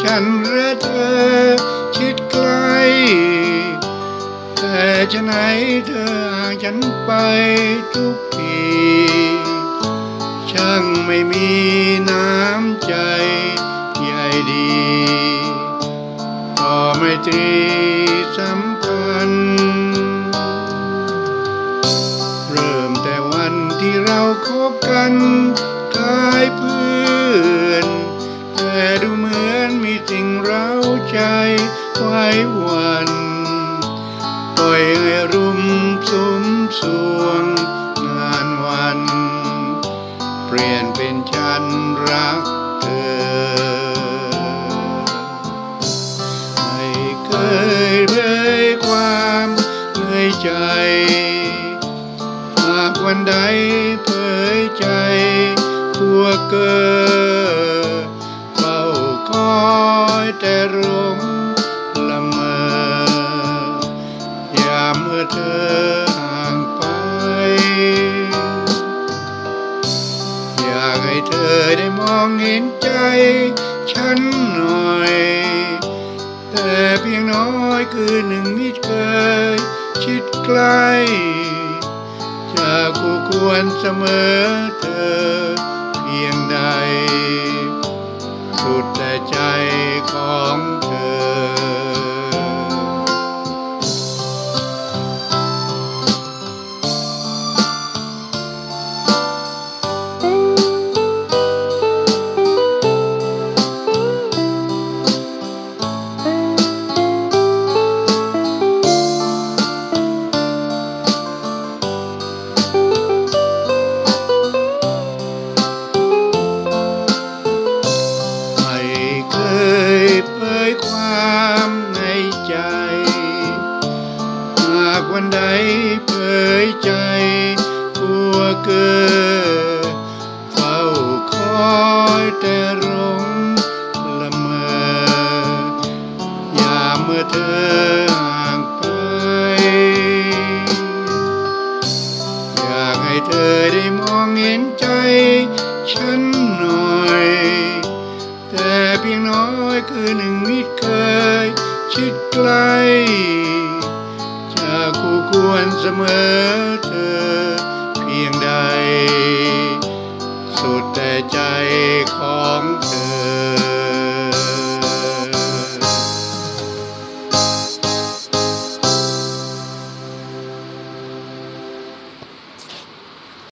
ฉันและเธอชิดใกล้แต่ฉะไหนเธอห่างฉันไปทุกทีช่างไม่มีน้ำใจใยดีต่อไมตรีสัมพันธ์เริ่มแต่วันที่เราคบกันกลายเพื่อนแต่ดูเหมือนมีสิ่งเร้าใจไว้วันปล่อยให้รุมสุมสวงงานวันเปลี่ยนเป็นฉันรักเธอไม่เคยเผยความในใจหากวันใดเผยใจพวกเกอเฝ้าคอยแต่หลงละเมอยามเมื่อเธอห่างไปอยากให้เธอได้มองเห็นใจฉันหน่อยแต่เพียงน้อยคือหนึ่งมิตรเคยชิดใกล้จะคู่ควรเสมอเธอเพียงใดสุดแต่ใจของเธอวันใดเผยใจผัวเกอเฝ้าคอยแต่หลงละเมอยามเมื่อเธอห่างไปอยากให้เธอได้มองเห็นใจฉันหน่อยแต่เพียงน้อยคือหนึ่งมิตรเคยชิดใกล้คู่ควรเสมอเธอเพียงใดสุดแต่ใจของเธอ